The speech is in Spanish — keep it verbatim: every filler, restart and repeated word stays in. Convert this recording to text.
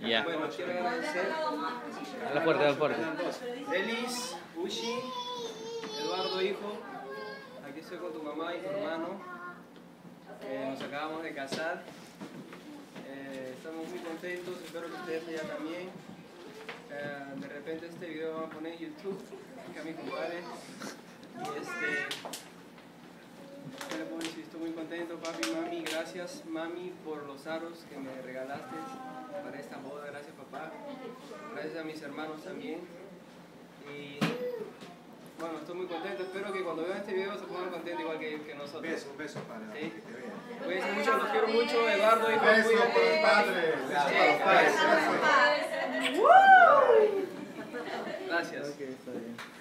Ya. Bueno, quiero agradecer A la fuerte, a la fuerte. Delis, Ushi, Eduardo, hijo. Aquí estoy con tu mamá y tu hermano. Eh, nos acabamos de casar. Eh, estamos muy contentos, espero que ustedes ya también. Eh, de repente este video lo van a poner en YouTube, que a mi compadre. Y este, ¿qué le puedo decir? Estoy muy contento, papi, mami. Gracias, mami, por los aros que me regalaste para esta boda. Gracias, papá. Gracias a mis hermanos también. Y bueno, estoy muy contento. Espero que cuando vean este video se pongan contentos igual que, que nosotros. Beso, beso para ¿Sí? que te vean. Cuídense mucho, los quiero mucho. Eduardo, hijo, Beso cuídate. para el padre. Beso para los padres. Gracias. Ok, está bien.